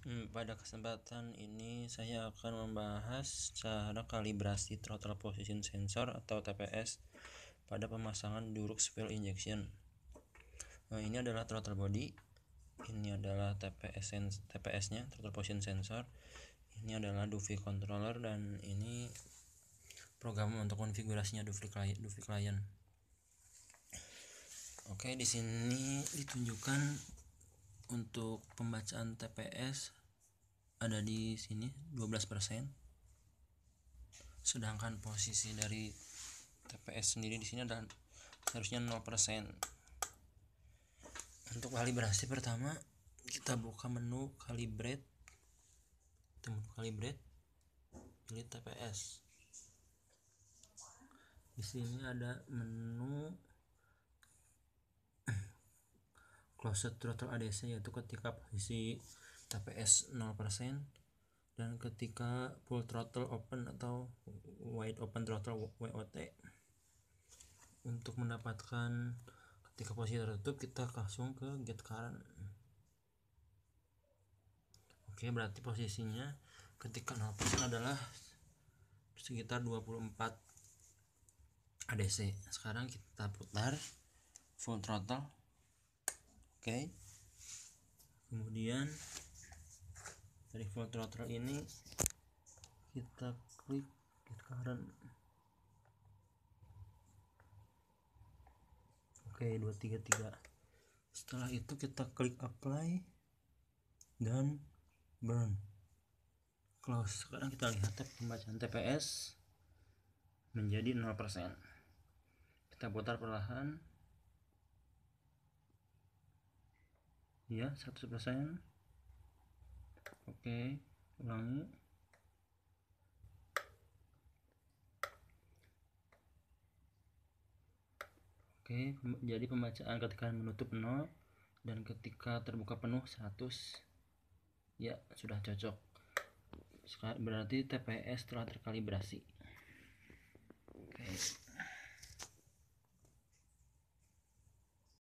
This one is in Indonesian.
Pada kesempatan ini saya akan membahas cara kalibrasi throttle position sensor atau TPS pada pemasangan Durux fuel injection. Ini adalah throttle body, ini adalah TPS-nya, throttle position sensor. Ini adalah dufi controller dan ini program untuk konfigurasinya dufi client. Oke, di sini ditunjukkan untuk pembacaan TPS ada di sini 12%. Sedangkan posisi dari TPS sendiri di sini ada harusnya 0%. Untuk kalibrasi pertama kita buka menu calibrate, pilih TPS. Di sini ada menu closed throttle ADC, yaitu ketika posisi TPS 0% dan ketika full throttle open atau wide open throttle WOT. Untuk mendapatkan ketika posisi tertutup kita langsung ke get current. Oke, berarti posisinya ketika 0% adalah sekitar 24 ADC. Sekarang kita putar full throttle. Oke. Kemudian dari full throttle ini kita klik get current. Oke, 233. Setelah itu kita klik apply dan burn close. Sekarang kita lihat pembacaan TPS menjadi 0%. Kita putar perlahan. Ya, 100%. Oke, ulangi. Oke, jadi pembacaan ketika menutup 0 dan ketika terbuka penuh 100. Ya, sudah cocok. Berarti TPS telah terkalibrasi. Oke.